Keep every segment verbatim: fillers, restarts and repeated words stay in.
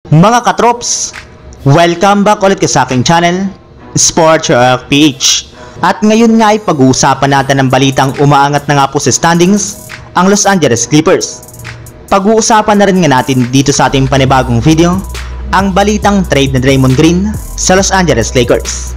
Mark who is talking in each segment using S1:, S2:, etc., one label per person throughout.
S1: Mga katrops, welcome back ulit sa aking channel, Sports React P H. At ngayon nga ay pag-uusapan natin ang balitang umaangat na nga po sa standings ang Los Angeles Clippers. Pag-uusapan na rin nga natin dito sa ating panibagong video ang balitang trade na Draymond Green sa Los Angeles Lakers.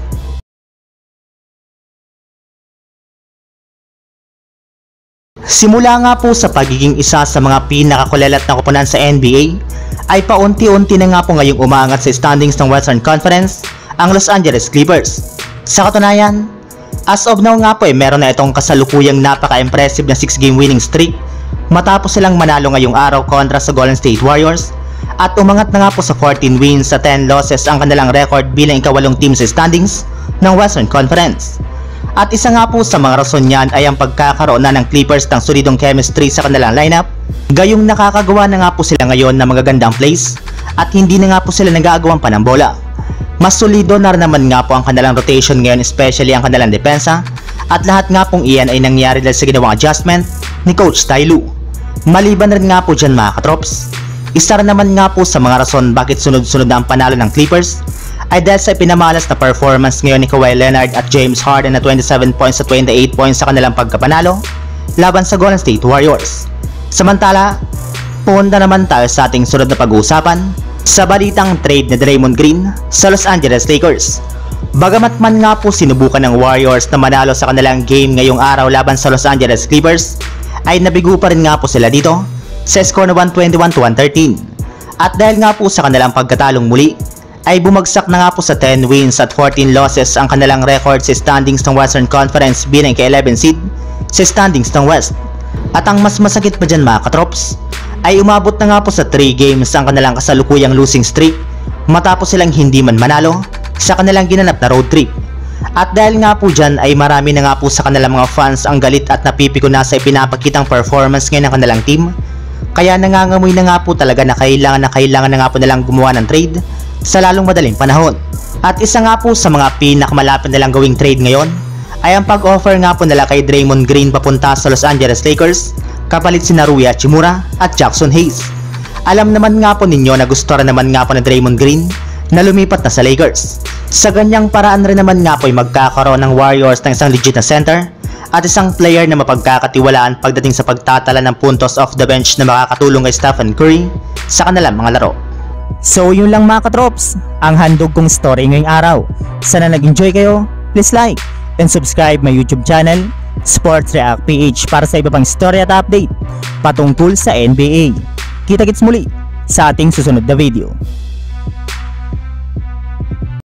S1: Simula nga po sa pagiging isa sa mga pinakakulelat na koponan sa N B A, ay paunti-unti na nga po ngayong umaangat sa standings ng Western Conference ang Los Angeles Clippers. Sa katunayan, as of now nga po eh meron na itong kasalukuyang napaka-impressive na six game winning streak matapos silang manalo ngayong araw kontra sa Golden State Warriors, at umangat na nga po sa fourteen wins sa ten losses ang kanilang record bilang ikawalong team sa standings ng Western Conference. At isa nga po sa mga rason niyan ay ang pagkakaroon na ng Clippers ng solidong chemistry sa kanilang lineup, gayong nakakagawa na nga po sila ngayon ng magagandang plays at hindi na nga po sila nag-aagawang panambola. Mas solido na rin naman nga po ang kanilang rotation ngayon, especially ang kanilang depensa, at lahat nga pong iyan ay nangyari dahil sa ginawang adjustment ni Coach Ty Lue. Maliban rin nga po dyan mga katrops, isa rin naman nga po sa mga rason bakit sunod-sunod na ang panalo ng Clippers ay dahil sa pinamalas na performance ngayon ni Kawhi Leonard at James Harden na twenty-seven points sa twenty-eight points sa kanilang pagkapanalo laban sa Golden State Warriors. Samantala, punta naman tayo sa ating sunod na pag-uusapan sa balitang trade ni Draymond Green sa Los Angeles Lakers. Bagamat man nga po sinubukan ng Warriors na manalo sa kanilang game ngayong araw laban sa Los Angeles Clippers, ay nabigo pa rin nga po sila dito sa score na one twenty-one to one thirteen. At dahil nga po sa kanilang pagkatalong muli, ay bumagsak na nga po sa ten wins at fourteen losses ang kanilang record sa standings ng Western Conference bilang ika-eleven seed sa standings ng West. At ang mas masakit pa dyan mga katrops, ay umabot na nga po sa three games ang kanilang kasalukuyang losing streak matapos silang hindi man manalo sa kanilang ginanap na road trip. At dahil nga po dyan ay marami na nga po sa kanilang mga fans ang galit at napipiko na sa ipinapakitang performance ngayon ng kanilang team, kaya nangangamoy na nga po talaga na kailangan na kailangan na nga po nilang gumawa ng trade sa lalong madaling panahon. At isa nga po sa mga pinakamalapit nilang gawing trade ngayon ay ang pag-offer nga po nila kay Draymond Green papunta sa Los Angeles Lakers kapalit si Rui Hachimura at Jackson Hayes. Alam naman nga po ninyo na gusto rin naman nga po ni Draymond Green na lumipat na sa Lakers. Sa ganyang paraan rin naman nga po ay magkakaroon ng Warriors ng isang legit na center at isang player na mapagkakatiwalaan pagdating sa pagtatala ng puntos off the bench na makakatulong kay Stephen Curry sa kanilang mga laro.
S2: So yun lang mga katrops, ang handog kong story ngayong araw. Sana nag-enjoy kayo, please like and subscribe my YouTube channel, Sports React P H, para sa iba pang story at update patungkol sa N B A. Kita-kits muli sa ating susunod na video.